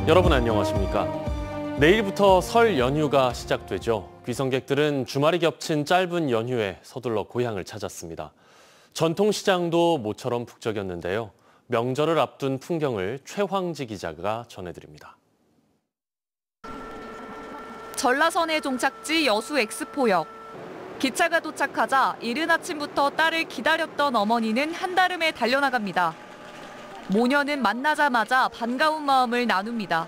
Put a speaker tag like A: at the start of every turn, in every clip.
A: 여러분 안녕하십니까? 내일부터 설 연휴가 시작되죠. 귀성객들은 주말이 겹친 짧은 연휴에 서둘러 고향을 찾았습니다. 전통시장도 모처럼 북적였는데요. 명절을 앞둔 풍경을 최황지 기자가 전해드립니다.
B: 전라선의 종착지 여수 엑스포역. 기차가 도착하자 이른 아침부터 딸을 기다렸던 어머니는 한달음에 달려나갑니다. 모녀는 만나자마자 반가운 마음을 나눕니다.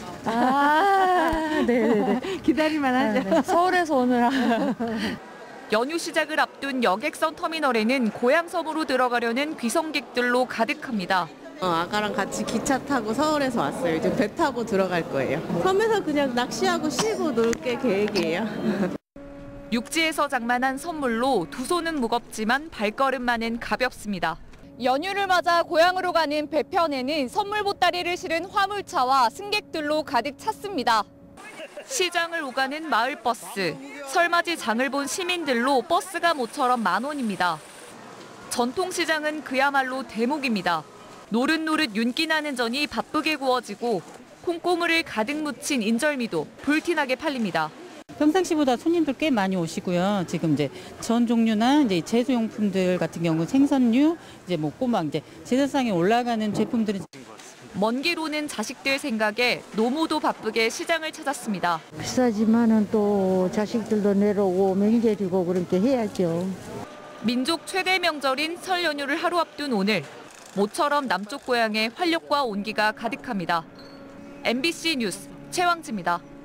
C: 네네네. 기다릴만 하죠. 네. 서울에서 오느라.
B: 연휴 시작을 앞둔 여객선 터미널에는 고향 섬으로 들어가려는 귀성객들로 가득합니다.
D: 아가랑 같이 기차 타고 서울에서 왔어요. 이제 배 타고 들어갈 거예요. 섬에서 그냥 낚시하고 쉬고 놀 게 계획이에요.
B: 육지에서 장만한 선물로 두 손은 무겁지만 발걸음만은 가볍습니다. 연휴를 맞아 고향으로 가는 배편에는 선물 보따리를 실은 화물차와 승객들로 가득 찼습니다. 시장을 오가는 마을버스, 설맞이 장을 본 시민들로 버스가 모처럼 만원입니다. 전통시장은 그야말로 대목입니다. 노릇노릇 윤기 나는 전이 바쁘게 구워지고 콩고물을 가득 묻힌 인절미도 불티나게 팔립니다.
E: 평상시보다 손님들 꽤 많이 오시고요. 지금 이제 전 종류나 이제 제수용품들 같은 경우 생선류, 이제 뭐 꼬막 이제 제사상에 올라가는 제품들은
B: 먼 길 오는 자식들 생각에 노모도 바쁘게 시장을 찾았습니다.
C: 비싸지만은 또 자식들도 내려오고 명절이고 그렇게 해야죠.
B: 민족 최대 명절인 설 연휴를 하루 앞둔 오늘, 모처럼 남쪽 고향에 활력과 온기가 가득합니다. MBC 뉴스 최황지입니다.